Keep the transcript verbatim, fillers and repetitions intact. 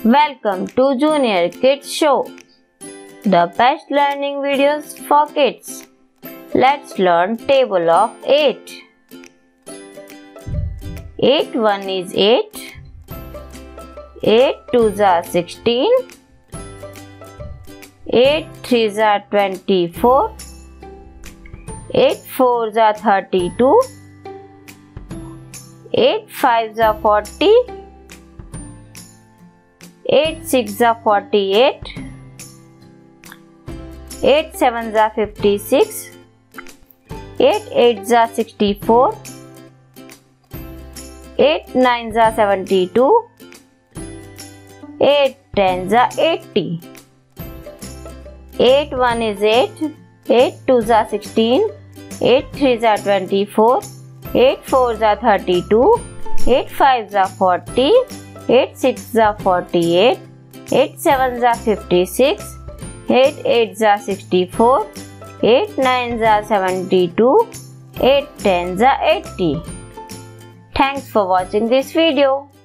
Welcome to Junior Kids Show, the best learning videos for kids. Let's learn table of eight. eight one is eight. eight twos are sixteen. eight threes are twenty-four. eight fours are thirty-two. eight fives are forty. eight sixes are forty-eight. eight sevens are fifty-six. eight eights are sixty-four. eight nines are seventy-two. eight tens are eighty. eight one is eight. eight twos are sixteen. eight threes are twenty-four. eight fours are thirty-two. eight fives are forty. eight sixes are forty-eight. eight sevens are fifty-six. eight eights are sixty-four. eight nines are seventy-two. eight tens are eighty. Thanks for watching this video.